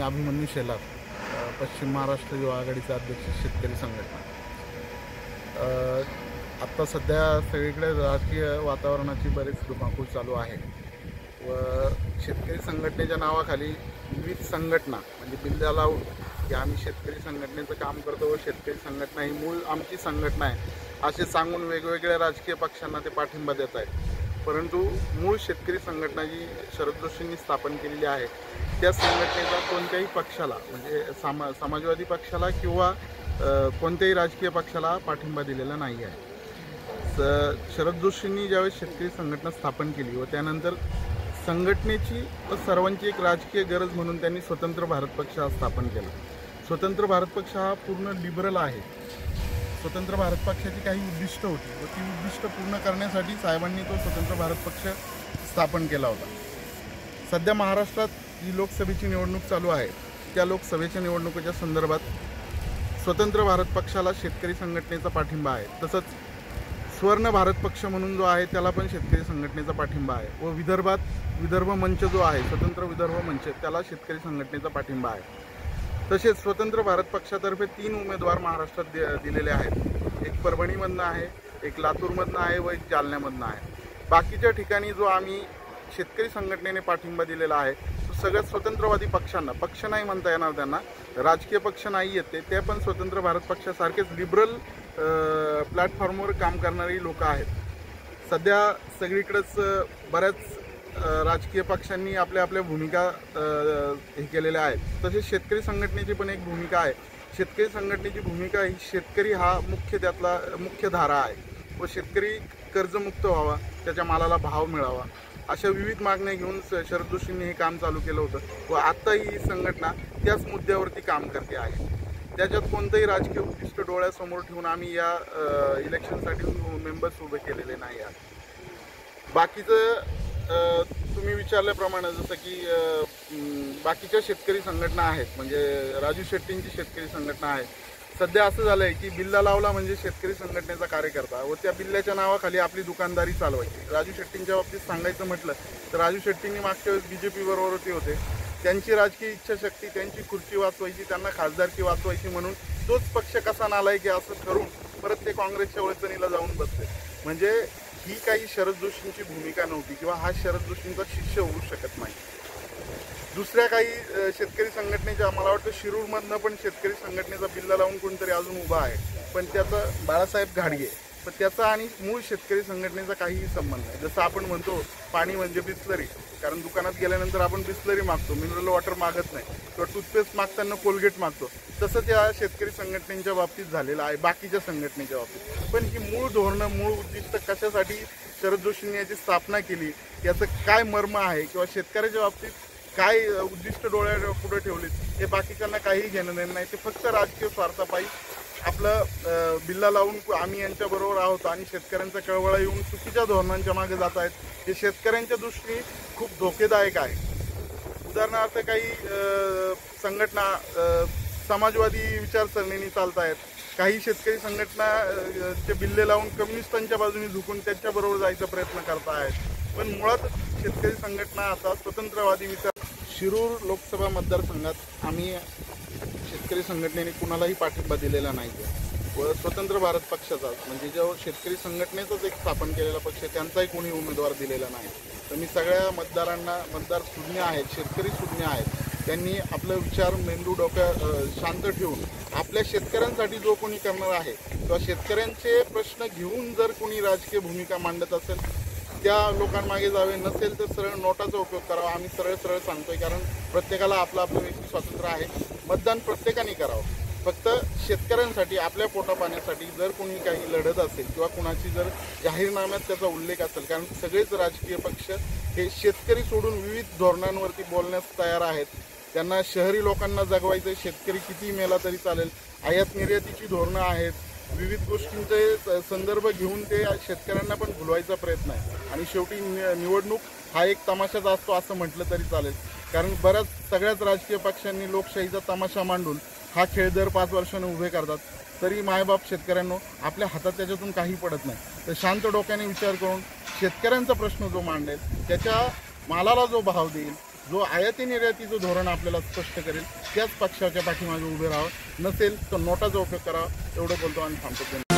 अभिमन्यू शेलार, पश्चिम महाराष्ट्र युवा आघाडीचे अध्यक्ष, शेतकरी संघटना। आत्ता सध्या सगळीकडे राजकीय वातावरणाची बरीच धुमाकूळ चालू आहे व शेतकरी संघटनेच्या नावाखाली विविध संघटना म्हणजे बिल्ला लावून की आम्ही शेतकरी संघटनेचं काम करतो व शेतकरी संघटना ही मूळ आमची संघटना आहे असे सांगून वेगवेगळ्या राजकीय पक्षांना ते पाठिंबा देत आहेत। परंतु मूळ शेतकरी संघटना जी शरद जोशींनी स्थापन केलेली आहे त्या संघटनेचा कोणत्याही पक्षाला म्हणजे समाजवादी पक्षाला किंवा कोणत्याही राजकीय पक्षाला पाठिंबा दिलेला नाही आहे। शरद जोशींनी ज्यावेळेस शेतकरी संघटना स्थापन केली व त्यानंतर संघटनेची व सर्वांची एक राजकीय गरज म्हणून त्यांनी स्वतंत्र भारत पक्ष हा स्थापन केला। स्वतंत्र भारत पक्ष हा पूर्ण लिबरल आहे। स्वतंत्र भारत पक्षाची काही उद्दिष्ट होती व ती उद्दिष्ट पूर्ण करण्यासाठी साहेबांनी तो स्वतंत्र भारत पक्ष स्थापन केला होता। सध्या महाराष्ट्रात जी लोकसभेची निवडणूक चालू आहे त्या लोकसभेच्या निवडणुकीच्या संदर्भात स्वतंत्र भारत पक्षाला शेतकरी संघटनेचा पाठिंबा आहे। तसंच स्वर्ण भारत पक्ष म्हणून जो आहे त्याला पण शेतकरी संघटनेचा पाठिंबा आहे व विदर्भात विदर्भ मंच जो आहे स्वतंत्र विदर्भ मंच त्याला शेतकरी संघटनेचा पाठिंबा आहे। तसेच स्वतंत्र भारत पक्षातर्फे 3 उमेदवार महाराष्ट्रात दिलेले आहेत। एक परभणीमधनं आहे, एक लातूरमधनं आहे व एक जालन्यामधनं आहे। बाकीच्या ठिकाणी जो आम्ही शेतकरी संघटनेने पाठिंबा दिलेला आहे तो सगळ्यात स्वतंत्रवादी पक्षांना, पक्ष नाही म्हणता येणार त्यांना, राजकीय पक्ष नाही येते ते पण स्वतंत्र भारत पक्षासारखेच लिबरल प्लॅटफॉर्मवर काम करणारी लोक आहेत। सध्या सगळीकडेच बऱ्याच राजकीय पक्षांनी आपल्या आपल्या भूमिका हे केलेल्या आहेत। तसेच शेतकरी संघटनेची पण एक भूमिका आहे। शेतकरी संघटनेची भूमिका ही शेतकरी हा त्यातला मुख्य धारा आहे व शेतकरी कर्जमुक्त व्हावा, त्याच्या मालाला भाव मिळावा अशा विविध मागण्या घेऊन शरद जोशींनी हे काम चालू केलं होतं व आत्ता ही संघटना त्याच मुद्द्यावरती काम करते आहे। त्याच्यात कोणतंही राजकीय उद्दिष्ट डोळ्यासमोर ठेवून आम्ही या इलेक्शनसाठी मेंबर्स उभे केलेले नाही आहेत। बाकीचं तुम्ही विचारल्याप्रमाणे जसं की बाकीच्या शेतकरी संघटना आहेत म्हणजे राजू शेट्टींची शेतकरी संघटना आहे। सध्या असं झालं आहे की बिल्ला लावला म्हणजे शेतकरी संघटनेचा कार्यकर्ता व त्या बिल्ल्याच्या नावाखाली आपली दुकानदारी चालवायची। राजू शेट्टींच्या बाबतीत सांगायचं म्हटलं तर राजू शेट्टींनी मागच्या वेळेस BJP बरोबर होते, त्यांची राजकीय इच्छाशक्ती, त्यांची खुर्ची वाचवायची, त्यांना खासदारकी वाचवायची म्हणून तोच पक्ष कसा नालायक आहे असं ठरवून परत ते काँग्रेसच्या वळचणीला जाऊन बसते। म्हणजे ही काही शरद जोशींची भूमिका नव्हती किंवा हा शरद जोशींचा शिष्य होऊ शकत नाही। दुसऱ्या काही शेतकरी संघटनेच्या मला वाटतं शिरूरमधनं पण शेतकरी संघटनेचा बिल्ला लावून कोणतरी अजून उभा आहे पण त्याचा बाळासाहेब घाडगे, पण त्याचा आणि मूळ शेतकरी संघटनेचा काहीही संबंध नाही। जसं आपण म्हणतो पाणी म्हणजे बिस्लरी, कारण दुकानात गेल्यानंतर आपण बिस्लरी मागतो, मिनरल वॉटर मागत नाही किंवा टूथपेस्ट मागताना कोलगेट मागतो, तसं त्या शेतकरी संघटनेच्या बाबतीत झालेलं आहे बाकीच्या संघटनेच्या बाबतीत। पण ही मूळ धोरणं, मूळ उद्दिष्ट कशासाठी शरद जोशींनी याची स्थापना केली, याचं काय मर्म आहे किंवा शेतकऱ्याच्या बाबतीत काय उद्दिष्ट डोळ्यापुढे ठेवले हे बाकीच्यांना काहीही घेणं देणं नाही। ते फक्त राजकीय स्वार्थापायी आपलं बिल्ला लावून आम्ही यांच्याबरोबर आहोत आणि शेतकऱ्यांचा कळवळा येऊन चुकीच्या धोरणांच्या मागे जात आहेत, हे शेतकऱ्यांच्या दृष्टीने खूप धोकेदायक आहे। उदाहरणार्थ काही संघटना समाजवादी विचारसरणीने चालत आहेत, काही शेतकरी संघटना बिल्ले लावून कम्युनिस्टांच्या बाजूने झुकून त्यांच्याबरोबर जायचा प्रयत्न करत आहेत। पण मुळात शेतकरी संघटना आता स्वतंत्रवादी विचार शिरूर लोकसभा मतदारसंघात आम्ही शेतकरी संघटनेने कुणालाही पाठिंबा दिलेला नाही आहे व स्वतंत्र भारत पक्षाचा म्हणजे जो शेतकरी संघटनेचाच एक स्थापन केलेला पक्ष त्यांचाही कोणी उमेदवार दिलेला नाही। तर मी सगळ्या मतदारांना, मतदार सुज्ञ आहेत, शेतकरी सुज्ञ आहेत, त्यांनी आपलं विचार मेंदू शांत ठेवून आपल्या शेतकऱ्यांसाठी जो कोणी करणार आहे किंवा शेतकऱ्यांचे प्रश्न घेऊन जर कोणी राजकीय भूमिका मांडत असेल त्या लोकांमागे जावे, नसेल तर सरळ नोटाचा उपयोग करावा। आम्ही सरळ सांगतोय कारण प्रत्येकाला आपलं आपलं व्यक्ती स्वातंत्र्य आहे, मतदान प्रत्येकाने करावं। फक्त शेतकऱ्यांसाठी, आपल्या पोटा पाण्यासाठी जर कोणी काही लढत असेल किंवा कुणाची जर जाहीरनाम्यात त्याचा उल्लेख असेल, कारण सगळेच राजकीय पक्ष हे शेतकरी सोडून विविध धोरणांवरती बोलण्यास तयार आहेत। त्यांना शहरी लोकांना जगवायचं, शेतकरी किती मेला तरी चालेल, आयात निर्यातीची धोरणं आहेत, विविध गोष्टींचे संदर्भ घेऊन ते शेतकऱ्यांना पण भुलवायचा प्रयत्न आहे आणि शेवटी निवडणूक हा एक तमाशाच असतो असं म्हटलं तरी चालेल। कारण सगळ्याच राजकीय पक्षांनी लोकशाहीचा तमाशा मांडून हा खेळ दर 5 वर्षांनी उभे करतात, तरी मायबाप शेतकऱ्यांनो आपल्या हातात त्याच्यातून काही पडत नाही। तर शांत डोक्याने विचार करून शेतकऱ्यांचा प्रश्न जो मांडेल, त्याच्या मालाला जो भाव देईल, जो आयाती निर्यातीचं धोरण आपल्याला स्पष्ट करेल त्याच पक्षाच्या पाठीमागे उभे राहावं, नसेल तर नोटाचा उपयोग करावा. एवढं बोलतो आणि थांबतो.